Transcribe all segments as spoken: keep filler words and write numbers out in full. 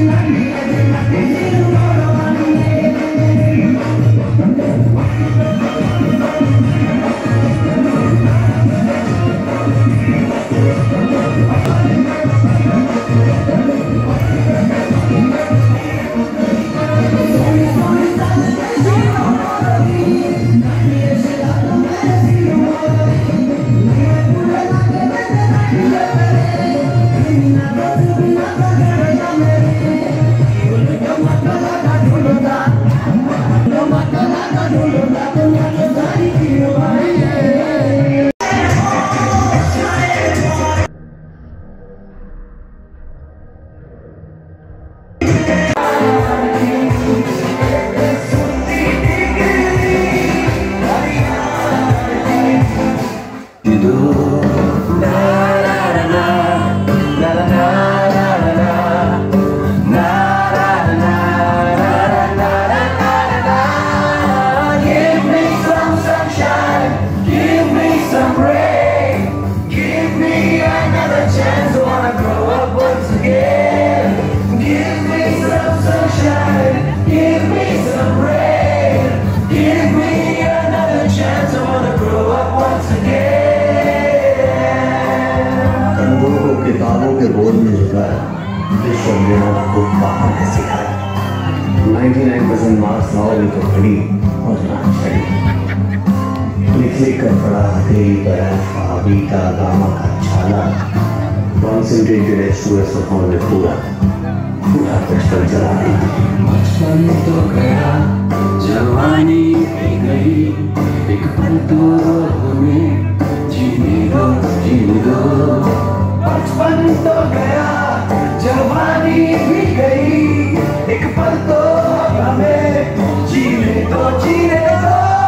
किताबों के बोझ में झुकाया, विश्व ने आपको बाहर के सिखाया। निन्यानवे परसेंट मार्क्स लाओगे तो घड़ी और ना छड़ी। लिख लिख कर पढ़ा हथेली पर अल्फा बीटा गामा का छाला। कॉन्सेंट्रेटेड एस में पूरा पूरा बचपन चला गया। बचपन तो गया, जवानी भी गई, एक पल तो हमें जीने दो, जीने दो। बचपन तो गया, जवानी भी गई, एक पल तो हमें जीने दो, जीने दो।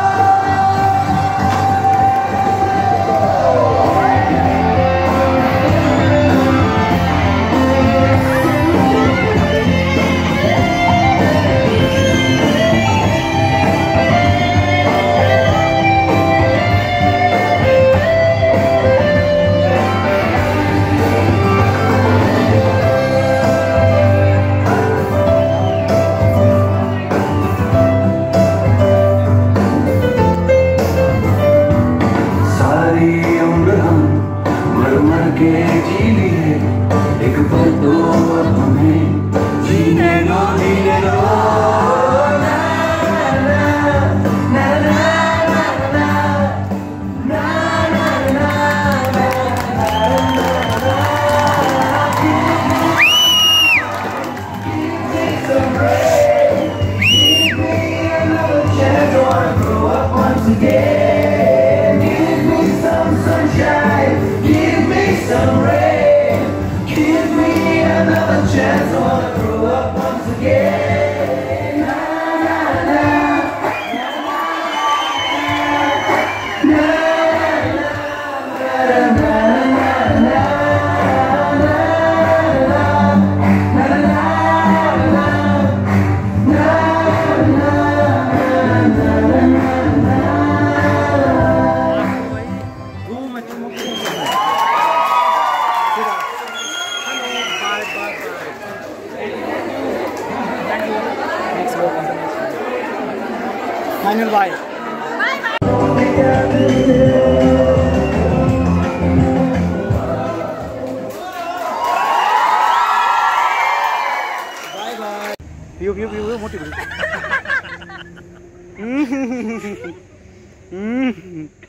के जी लिए एक पल तो हमें जीने दो, जीने दो। Some rain, give me another chance. I wanna grow up once again. Na na na, na na na na na na. Final bye. Bye bye. View view view मोटी